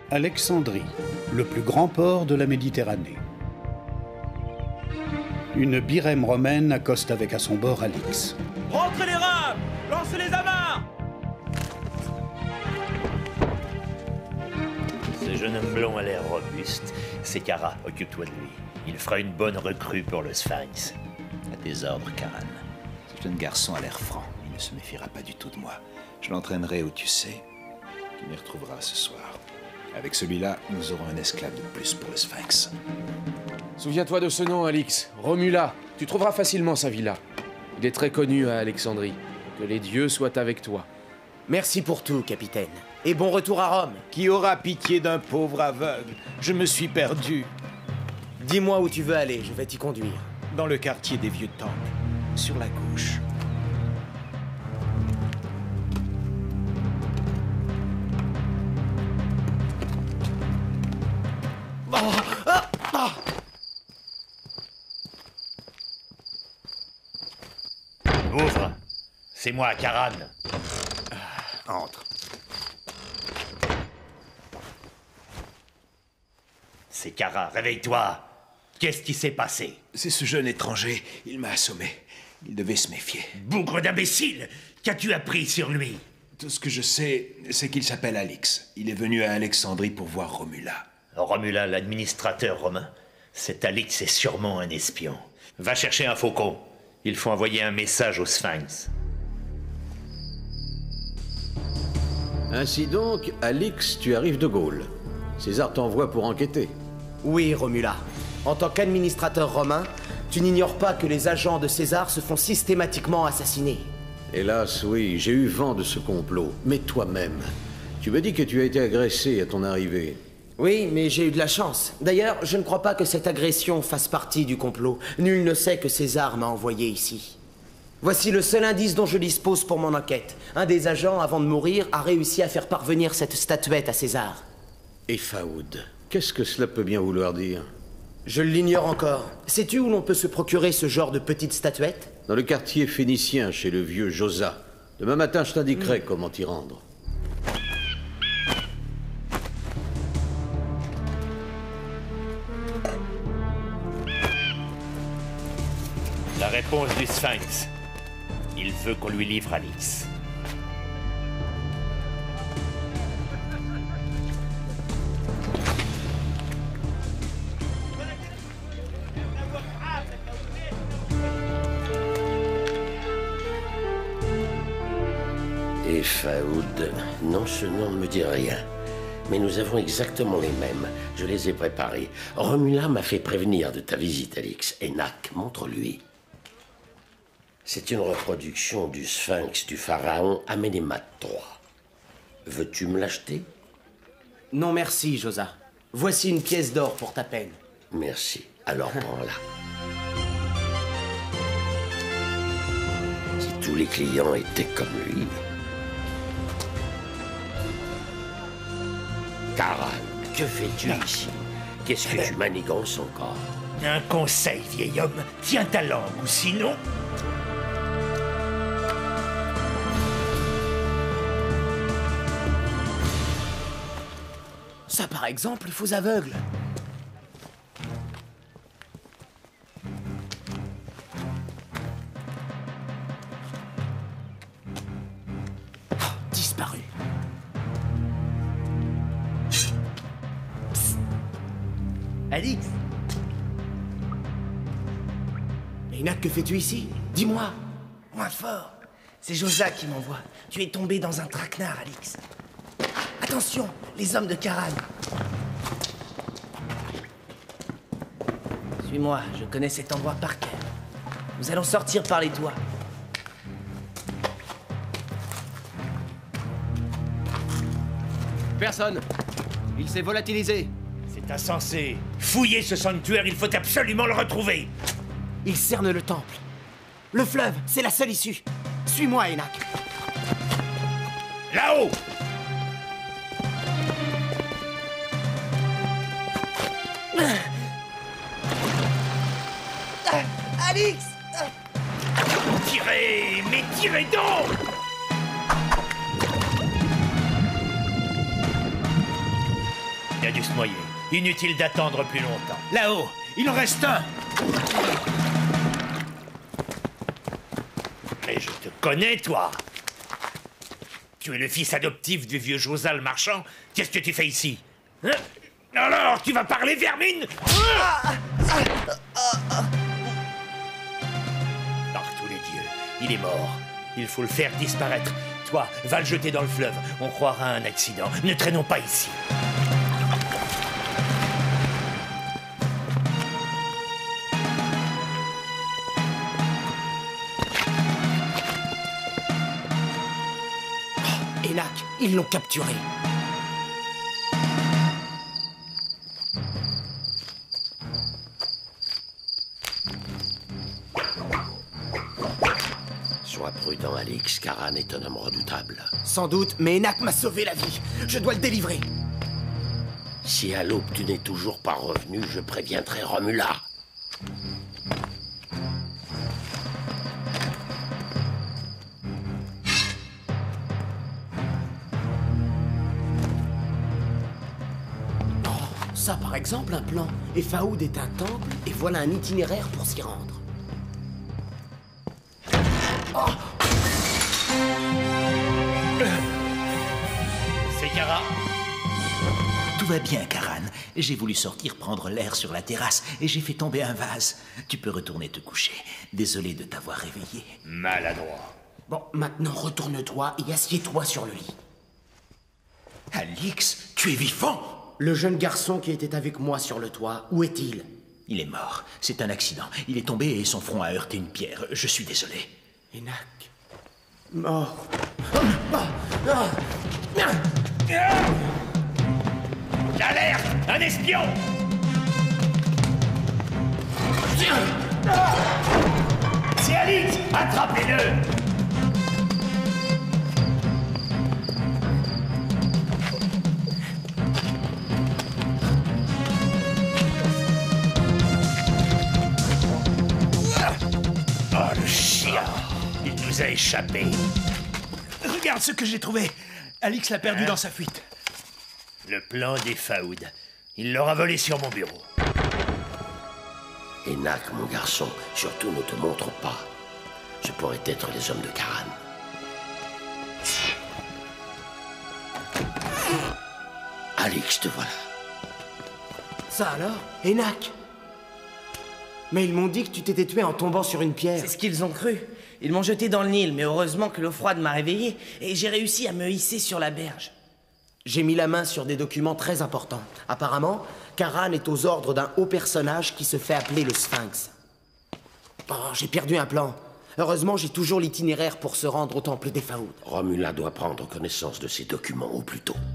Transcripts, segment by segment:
Alexandrie, le plus grand port de la Méditerranée. Une birème romaine accoste avec à son bord Alix. Rentrez les rames! Lancez les amarres! Ce jeune homme blond a l'air robuste. C'est Kara, occupe-toi de lui. Il fera une bonne recrue pour le Sphinx. À tes ordres, Karan. Ce jeune garçon a l'air franc. Il ne se méfiera pas du tout de moi. Je l'entraînerai où tu sais. Tu m'y retrouveras ce soir. Avec celui-là, nous aurons un esclave de plus pour le Sphinx. Souviens-toi de ce nom, Alix. Romula. Tu trouveras facilement sa villa. Il est très connu à Alexandrie. Que les dieux soient avec toi. Merci pour tout, capitaine. Et bon retour à Rome. Qui aura pitié d'un pauvre aveugle? Je me suis perdu. Dis-moi où tu veux aller, je vais t'y conduire. Dans le quartier des vieux temples, sur la gauche. Ouvre! C'est moi, Karan. Entre. C'est Kara, réveille-toi! Qu'est-ce qui s'est passé? C'est ce jeune étranger. Il m'a assommé. Il devait se méfier. Bougre d'imbécile! Qu'as-tu appris sur lui? Tout ce que je sais, c'est qu'il s'appelle Alix. Il est venu à Alexandrie pour voir Romula. Romula, l'administrateur romain. Cet Alix est sûrement un espion. Va chercher un faucon. Il faut envoyer un message au Sphinx. Ainsi donc, Alix, tu arrives de Gaule. César t'envoie pour enquêter. Oui, Romula. En tant qu'administrateur romain, tu n'ignores pas que les agents de César se font systématiquement assassiner. Hélas, oui, j'ai eu vent de ce complot. Mais toi-même, tu me dis que tu as été agressé à ton arrivée. Oui, mais j'ai eu de la chance. D'ailleurs, je ne crois pas que cette agression fasse partie du complot. Nul ne sait que César m'a envoyé ici. Voici le seul indice dont je dispose pour mon enquête. Un des agents, avant de mourir, a réussi à faire parvenir cette statuette à César. Et Faoud, qu'est-ce que cela peut bien vouloir dire? Je l'ignore encore. Sais-tu où l'on peut se procurer ce genre de petite statuette? Dans le quartier phénicien, chez le vieux Josa. Demain matin, je t'indiquerai comment t'y rendre. La réponse du Sphinx. Il veut qu'on lui livre Alix. Et Faoud, non, ce nom ne me dit rien. Mais nous avons exactement les mêmes. Je les ai préparés. Romula m'a fait prévenir de ta visite, Alix. Enak, montre-lui. C'est une reproduction du sphinx du pharaon Amenemhat III. Veux-tu me l'acheter? Non merci, Josa. Voici une pièce d'or pour ta peine. Merci. Alors prends-la. Si tous les clients étaient comme lui... Karan, que fais-tu ici? Qu'est-ce que tu manigances encore? Un conseil, vieil homme. Tiens ta langue, ou sinon... Ça, par exemple, faux aveugle. Oh, disparu. Psst. Alix. Enak, que fais-tu ici? Dis-moi. Moins fort. C'est Josa qui m'envoie. Tu es tombé dans un traquenard, Alix. Attention, les hommes de Karan. Suis-moi, je connais cet endroit par cœur. Nous allons sortir par les toits. Personne. Il s'est volatilisé. C'est insensé. Fouillez ce sanctuaire, il faut absolument le retrouver. Il cerne le temple. Le fleuve, c'est la seule issue. Suis-moi, Enak. Là-haut! Alix! Tirez! Mais tirez donc! se noyer. Inutile d'attendre plus longtemps. Là-haut, il en reste un. Mais je te connais, toi. Tu es le fils adoptif du vieux Josal marchand. Qu'est-ce que tu fais ici? Hein? Alors, tu vas parler, vermine? Par tous les dieux, il est mort. Il faut le faire disparaître. Toi, va le jeter dans le fleuve. On croira à un accident. Ne traînons pas ici. Enak, ils l'ont capturé. Sois prudent, Alix. Karan est un homme redoutable. Sans doute, mais Enak m'a sauvé la vie. Je dois le délivrer. Si à l'aube tu n'es toujours pas revenu, je préviendrai Romula. Ça, par exemple, un plan. Et Faoud est un temple, et voilà un itinéraire pour s'y rendre. C'est Kara. Tout va bien, Karan. J'ai voulu sortir prendre l'air sur la terrasse et j'ai fait tomber un vase. Tu peux retourner te coucher. Désolé de t'avoir réveillé. Maladroit. Bon, maintenant retourne-toi et assieds-toi sur le lit. Alix, tu es vivant! Le jeune garçon qui était avec moi sur le toit, où est-il? Il est mort. C'est un accident. Il est tombé et son front a heurté une pierre. Je suis désolé. Enak. Mort. L'alerte! Un espion! C'est Alix! Attrapez-le! Oh, le chien! Il nous a échappé. Regarde ce que j'ai trouvé. Alix l'a perdu dans sa fuite. Le plan des Faoud. Il l'aura volé sur mon bureau. Enak, mon garçon, surtout ne te montre pas. Ce pourrait être les hommes de Karan. Alix, te voilà. Ça alors? Enak? Mais ils m'ont dit que tu t'étais tué en tombant sur une pierre. C'est ce qu'ils ont cru. Ils m'ont jeté dans le Nil, mais heureusement que l'eau froide m'a réveillé et j'ai réussi à me hisser sur la berge. J'ai mis la main sur des documents très importants. Apparemment, Karan est aux ordres d'un haut personnage qui se fait appeler le Sphinx. Oh, j'ai perdu un plan. Heureusement, j'ai toujours l'itinéraire pour se rendre au temple des Faoud. Romula doit prendre connaissance de ces documents au plus tôt.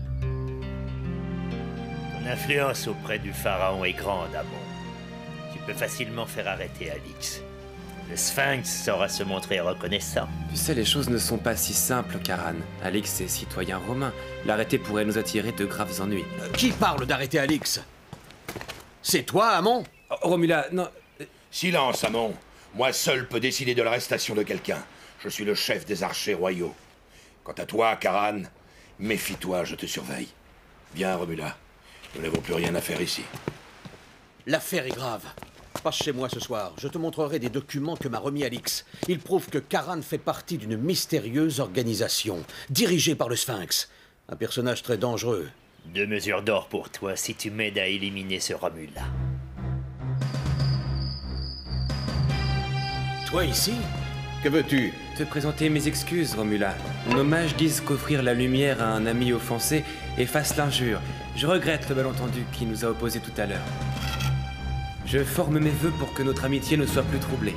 Ton influence auprès du pharaon est grande, Amon. Tu peux facilement faire arrêter Alix. Le Sphinx saura se montrer reconnaissant. Tu sais, les choses ne sont pas si simples, Karan. Alix est citoyen romain. L'arrêter pourrait nous attirer de graves ennuis. Qui parle d'arrêter Alix? C'est toi, Amon? Oh, Romula, non... Silence, Amon. Moi seul peux décider de l'arrestation de quelqu'un. Je suis le chef des archers royaux. Quant à toi, Karan, méfie-toi, je te surveille. Viens, Romula. Nous n'avons plus rien à faire ici. L'affaire est grave. Passe chez moi ce soir. Je te montrerai des documents que m'a remis Alix. Ils prouvent que Karan fait partie d'une mystérieuse organisation, dirigée par le Sphinx. Un personnage très dangereux. 2 mesures d'or pour toi si tu m'aides à éliminer ce Romula. Toi ici? Que veux-tu? Te présenter mes excuses, Romula. Mon hommage dise qu'offrir la lumière à un ami offensé efface l'injure. Je regrette le malentendu qui nous a opposés tout à l'heure. Je forme mes vœux pour que notre amitié ne soit plus troublée.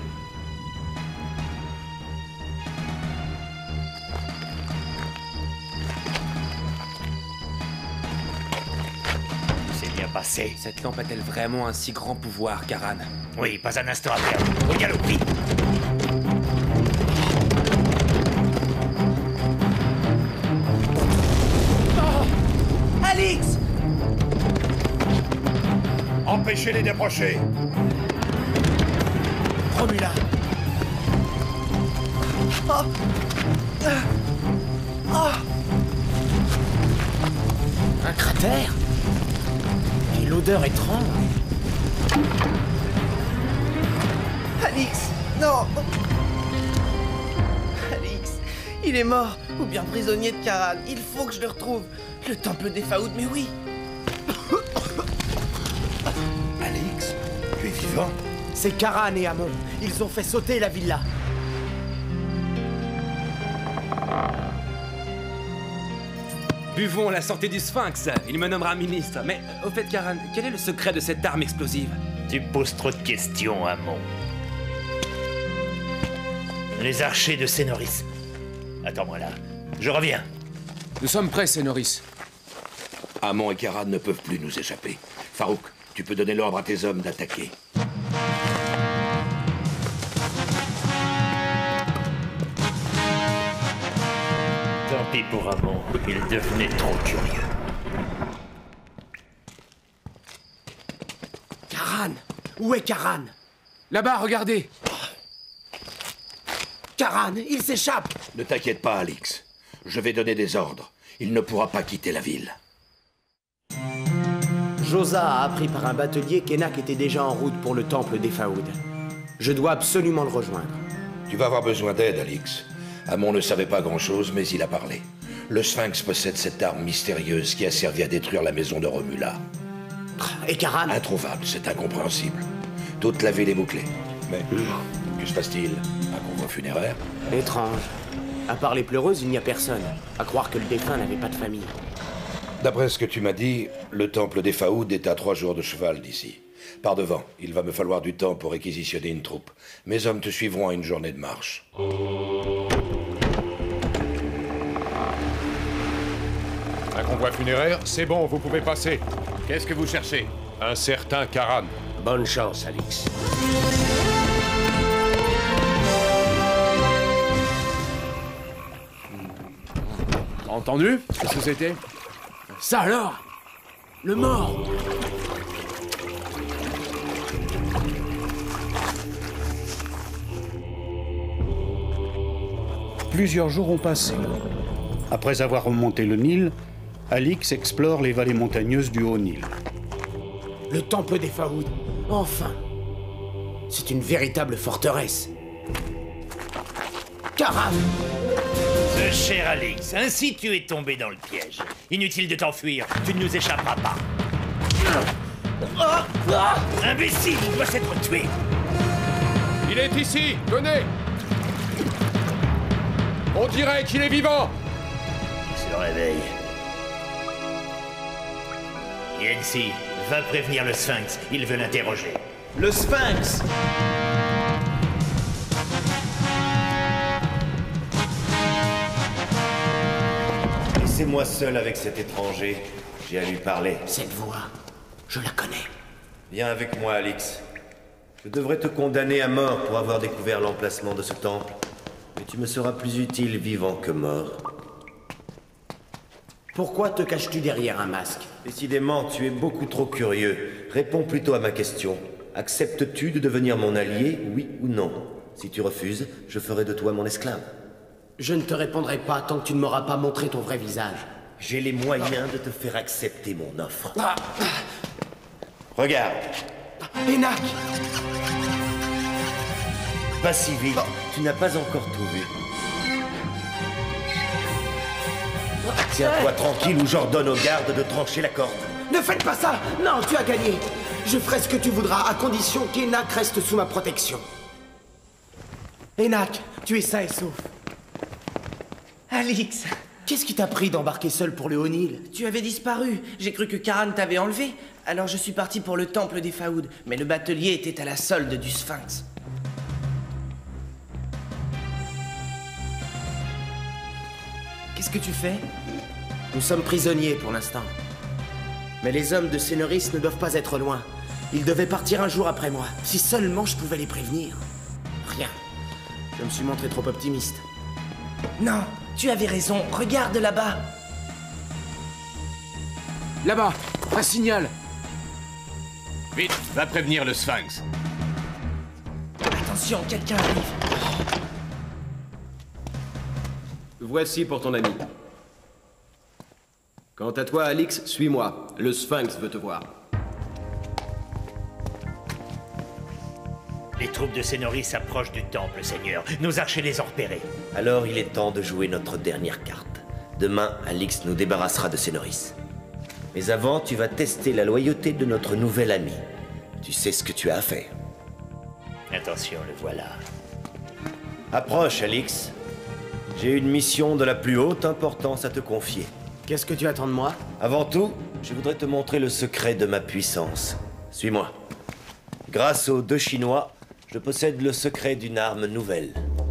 C'est bien passé. Cette lampe a-t-elle vraiment un si grand pouvoir, Karan? Oui, pas un instant à perdre. Au galop, vite! Alix! Empêchez-les d'approcher. Romula. Un cratère? odeur étrange. Alix, non. Alix, il est mort, ou bien prisonnier de Karan. Il faut que je le retrouve. Le temple des Faouds, mais oui. Alix, tu es vivant? C'est Karan et Amon. Ils ont fait sauter la villa. Buvons la santé du Sphinx. Il me nommera ministre. Mais, au fait, Karan, quel est le secret de cette arme explosive? Tu poses trop de questions, Amon. Les archers de Sénoris. Attends-moi là. Je reviens. Nous sommes prêts, Sénoris. Amon et Karan ne peuvent plus nous échapper. Farouk, tu peux donner l'ordre à tes hommes d'attaquer. Tant pis pour Amon, il devenait trop curieux. Karan! Où est Karan? Là-bas, regardez! Karan, il s'échappe! Ne t'inquiète pas, Alix. Je vais donner des ordres. Il ne pourra pas quitter la ville. Josa a appris par un batelier qu'Enak était déjà en route pour le temple des Faouds. Je dois absolument le rejoindre. Tu vas avoir besoin d'aide, Alix. Amon ne savait pas grand-chose, mais il a parlé. Le Sphinx possède cette arme mystérieuse qui a servi à détruire la maison de Romula. Et Karan? Introuvable, c'est incompréhensible. Toute la ville est bouclée. Mais que se passe-t-il? Un convoi funéraire? Étrange. À part les pleureuses, il n'y a personne. À croire que le défunt n'avait pas de famille. D'après ce que tu m'as dit, le temple des Faouds est à 3 jours de cheval d'ici. Par devant, il va me falloir du temps pour réquisitionner une troupe. Mes hommes te suivront à une journée de marche. Un convoi funéraire, c'est bon, vous pouvez passer. Qu'est-ce que vous cherchez? Un certain Karan. Bonne chance, Alix. Entendu? Qu'est-ce que c'était? Ça alors? Le mort! Plusieurs jours ont passé. Après avoir remonté le Nil, Alix explore les vallées montagneuses du Haut-Nil. Le temple des Faouds. Enfin! C'est une véritable forteresse. Karan! Ce cher Alix, ainsi tu es tombé dans le piège. Inutile de t'enfuir, tu ne nous échapperas pas. Imbécile, il doit s'être tué. Il est ici, tenez! On dirait qu'il est vivant! Il se réveille. Yensi, va prévenir le Sphinx, il veut l'interroger. Le Sphinx! Laissez-moi seul avec cet étranger. J'ai à lui parler. Cette voix, je la connais. Viens avec moi, Alix. Je devrais te condamner à mort pour avoir découvert l'emplacement de ce temple. Mais tu me seras plus utile vivant que mort. Pourquoi te caches-tu derrière un masque? Décidément, tu es beaucoup trop curieux. Réponds plutôt à ma question. Acceptes-tu de devenir mon allié, oui ou non? Si tu refuses, je ferai de toi mon esclave. Je ne te répondrai pas tant que tu ne m'auras pas montré ton vrai visage. J'ai les moyens de te faire accepter mon offre. Regarde. Enak! Pas si vite, tu n'as pas encore tout vu. Tiens-toi tranquille ou j'ordonne aux gardes de trancher la corde. Ne faites pas ça! Non, tu as gagné! Je ferai ce que tu voudras, à condition qu'Enak reste sous ma protection. Enak, tu es sain et sauf. Alix! Qu'est-ce qui t'a pris d'embarquer seul pour le Haut-Nil? Tu avais disparu. J'ai cru que Karan t'avait enlevé. Alors je suis parti pour le temple des Faouds. Mais le batelier était à la solde du Sphinx. Qu'est-ce que tu fais? Nous sommes prisonniers pour l'instant. Mais les hommes de Sénoris ne doivent pas être loin. Ils devaient partir un jour après moi. Si seulement je pouvais les prévenir. Rien. Je me suis montré trop optimiste. Non, tu avais raison. Regarde là-bas. Là-bas, un signal. Vite, va prévenir le Sphinx. Attention, quelqu'un arrive. Voici pour ton ami. Quant à toi, Alix, suis-moi. Le Sphinx veut te voir. Les troupes de Sénoris s'approchent du temple, Seigneur. Nos archers les ont repérés. Alors il est temps de jouer notre dernière carte. Demain, Alix nous débarrassera de Sénoris. Mais avant, tu vas tester la loyauté de notre nouvel ami. Tu sais ce que tu as à faire. Attention, le voilà. Approche, Alix. J'ai une mission de la plus haute importance à te confier. Qu'est-ce que tu attends de moi? Avant tout, je voudrais te montrer le secret de ma puissance. Suis-moi. Grâce aux 2 Chinois, je possède le secret d'une arme nouvelle.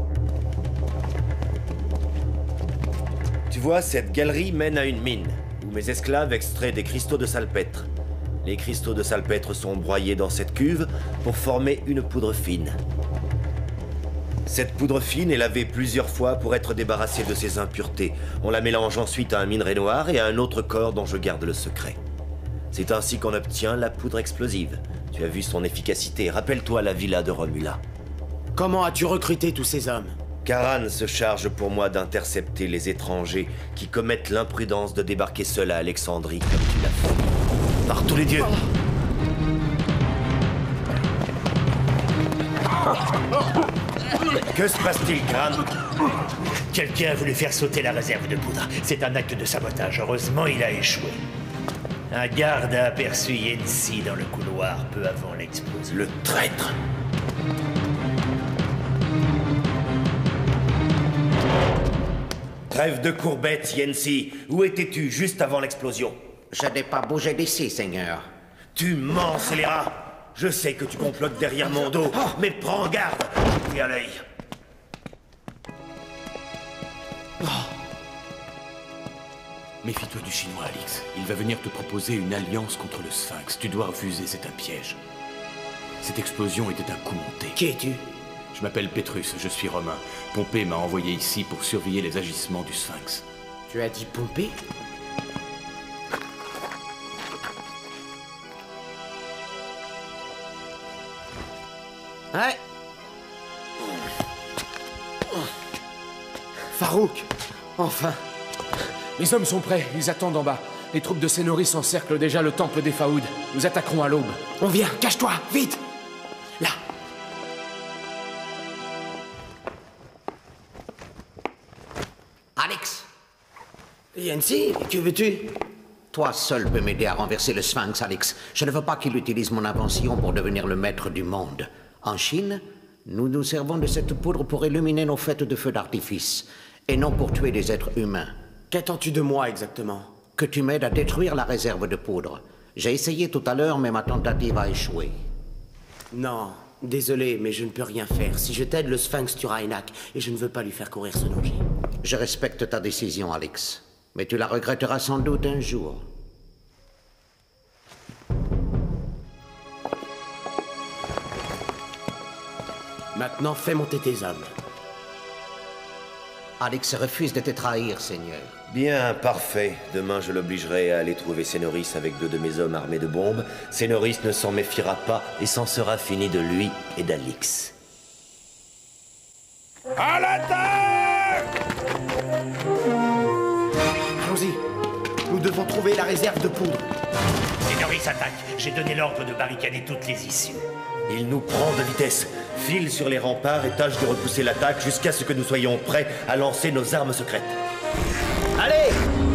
Tu vois, cette galerie mène à une mine, où mes esclaves extraient des cristaux de salpêtre. Les cristaux de salpêtre sont broyés dans cette cuve pour former une poudre fine. Cette poudre fine est lavée plusieurs fois pour être débarrassée de ses impuretés. On la mélange ensuite à un minerai noir et à un autre corps dont je garde le secret. C'est ainsi qu'on obtient la poudre explosive. Tu as vu son efficacité. Rappelle-toi la villa de Romula. Comment as-tu recruté tous ces hommes? Karan se charge pour moi d'intercepter les étrangers qui commettent l'imprudence de débarquer seuls à Alexandrie comme tu l'as fait. Par tous les dieux! Que se passe-t-il, Karan? Quelqu'un a voulu faire sauter la réserve de poudre. C'est un acte de sabotage. Heureusement, il a échoué. Un garde a aperçu Yensi dans le couloir peu avant l'explosion. Le traître! Trêve de courbettes, Yensi. Où étais-tu juste avant l'explosion? Je n'ai pas bougé d'ici, Seigneur. Tu mens, scélérat! Je sais que tu complotes derrière mon dos, mais prends garde! Et à l'œil. Méfie-toi du Chinois, Alix. Il va venir te proposer une alliance contre le Sphinx. Tu dois refuser, c'est un piège. Cette explosion était un coup monté. Qui es-tu? Je m'appelle Pétrus, je suis romain. Pompée m'a envoyé ici pour surveiller les agissements du Sphinx. Tu as dit Pompée? Ouais. Farouk! Enfin! Les hommes sont prêts, ils attendent en bas. Les troupes de Sénoris encerclent déjà le temple des Faouds. Nous attaquerons à l'aube. On vient, cache-toi, vite! Là! Alix! Yensi, que veux-tu? Toi seul peux m'aider à renverser le Sphinx, Alix. Je ne veux pas qu'il utilise mon invention pour devenir le maître du monde. En Chine, nous nous servons de cette poudre pour illuminer nos fêtes de feux d'artifice, et non pour tuer des êtres humains. Qu'attends-tu de moi exactement? Que tu m'aides à détruire la réserve de poudre. J'ai essayé tout à l'heure, mais ma tentative a échoué. Non, désolé, mais je ne peux rien faire. Si je t'aide, le Sphinx tuera Enak, et je ne veux pas lui faire courir ce danger. Je respecte ta décision, Alix, mais tu la regretteras sans doute un jour. Maintenant, fais monter tes hommes. Alix refuse de te trahir, Seigneur. Bien, parfait. Demain, je l'obligerai à aller trouver Sénoris avec 2 de mes hommes armés de bombes. Sénoris ne s'en méfiera pas et s'en sera fini de lui et d'Alix. À l'attaque! Allons-y. Nous devons trouver la réserve de poudre. Sénoris attaque. J'ai donné l'ordre de barricader toutes les issues. Il nous prend de vitesse. File sur les remparts et tâche de repousser l'attaque jusqu'à ce que nous soyons prêts à lancer nos armes secrètes. Allez!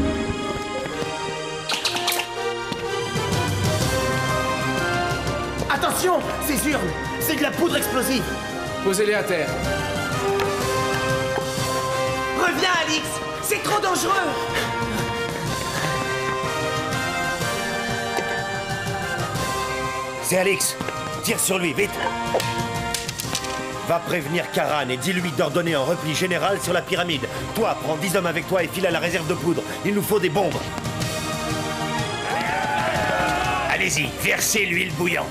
Attention! Ces urnes! C'est de la poudre explosive! Posez-les à terre. Reviens, Alix! C'est trop dangereux! C'est Alix. Tire sur lui, vite. Va prévenir Karan et dis-lui d'ordonner un repli général sur la pyramide. Toi, prends 10 hommes avec toi et file à la réserve de poudre. Il nous faut des bombes. Allez-y, versez l'huile bouillante.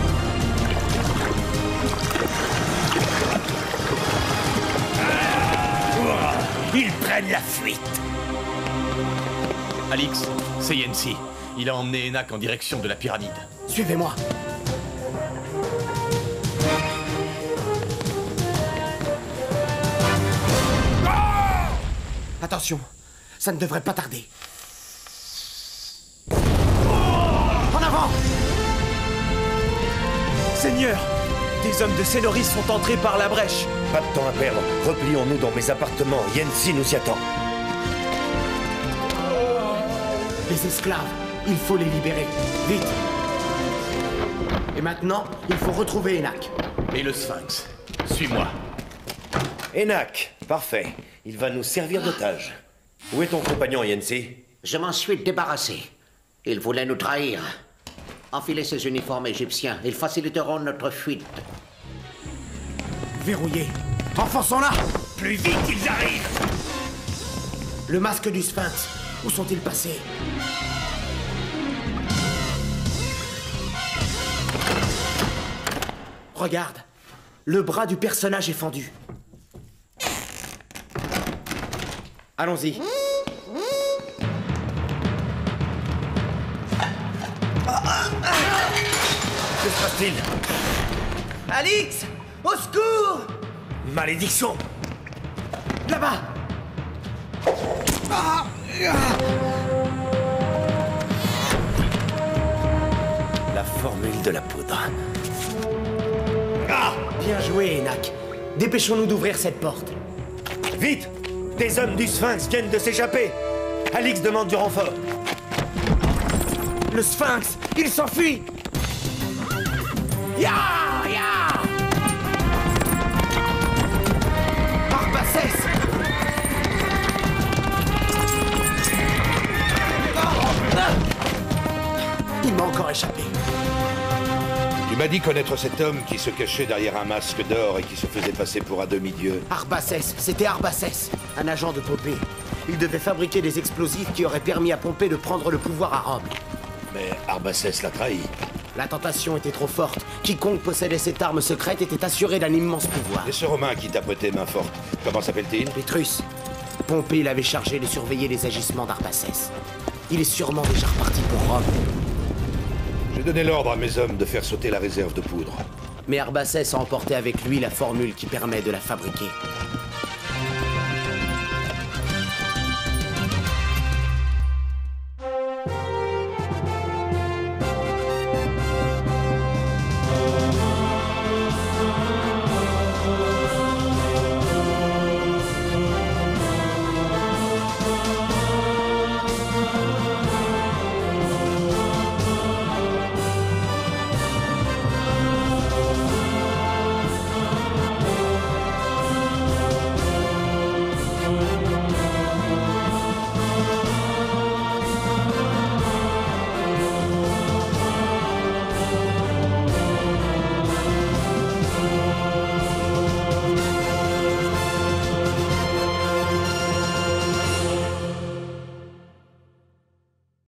Ils prennent la fuite. Alix, c'est Yensi. Il a emmené Enak en direction de la pyramide. Suivez-moi. Attention, ça ne devrait pas tarder. En avant! Seigneur, Des hommes de Sénoris sont entrés par la brèche. Pas de temps à perdre. Replions-nous dans mes appartements. Yensi nous y attend. Les esclaves, il faut les libérer. Vite. Et maintenant, il faut retrouver Enak. Et le Sphinx. Suis-moi. Enak, parfait. Il va nous servir d'otage. Où est ton compagnon, Yensi? Je m'en suis débarrassé. Il voulait nous trahir. Enfilez ces uniformes égyptiens. Ils faciliteront notre fuite. Verrouillé. Enfonçons-la. Plus vite qu'ils arrivent. Le masque du Sphinx. Où sont-ils passés? Regarde. Le bras du personnage est fendu. Allons-y. Que se passe-t-il? Alix! Au secours! Malédiction! Là-bas! La formule de la poudre. Bien joué, Enak. Dépêchons-nous d'ouvrir cette porte. Vite! Des hommes du Sphinx viennent de s'échapper! Alix demande du renfort. Le Sphinx! Il s'enfuit! Ya! Ya! Arbaces! Il m'a encore échappé. Tu m'as dit connaître cet homme qui se cachait derrière un masque d'or et qui se faisait passer pour un demi-dieu. Arbaces, c'était Arbaces, un agent de Pompée. Il devait fabriquer des explosifs qui auraient permis à Pompée de prendre le pouvoir à Rome. Mais Arbaces l'a trahi. La tentation était trop forte. Quiconque possédait cette arme secrète était assuré d'un immense pouvoir. Et ce Romain qui tapotait main forte, comment s'appelle-t-il? Pétrus. Pompée l'avait chargé de surveiller les agissements d'Arbaces. Il est sûrement déjà reparti pour Rome. J'ai donné l'ordre à mes hommes de faire sauter la réserve de poudre. Mais Arbaces a emporté avec lui la formule qui permet de la fabriquer.